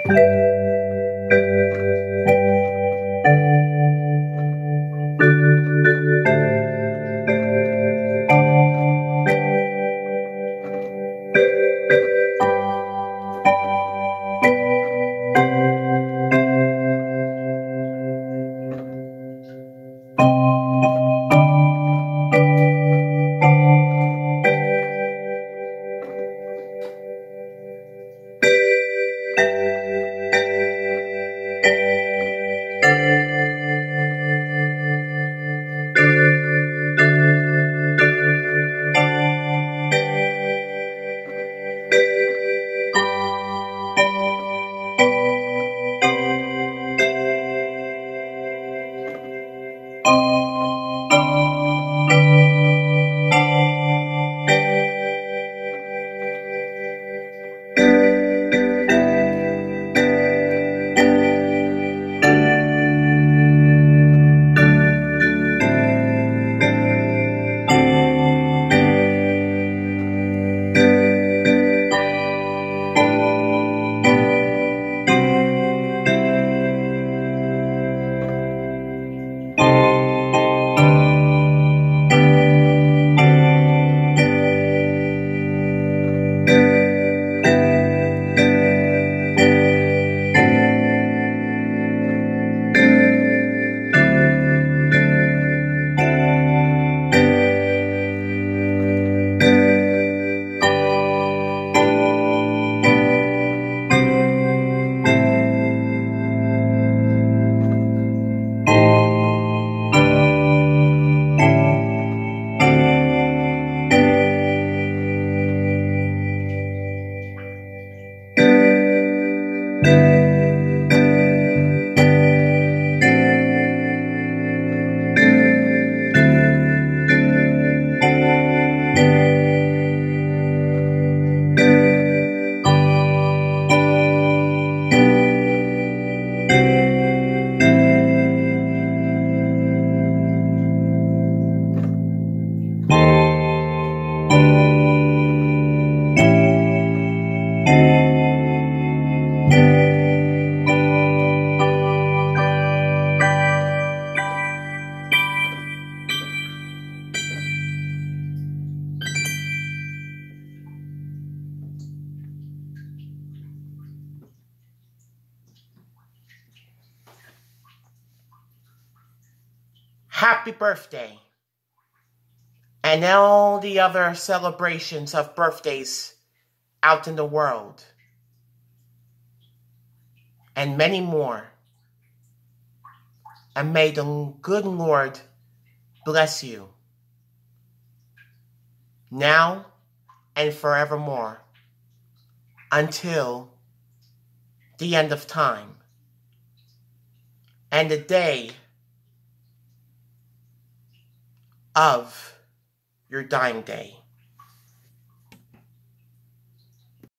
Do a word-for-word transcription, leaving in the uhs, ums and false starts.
Happy birthday, and all the other celebrations of birthdays out in the world, and many more. And may the good Lord bless you, now and forevermore, until the end of time, and the day of your dying day.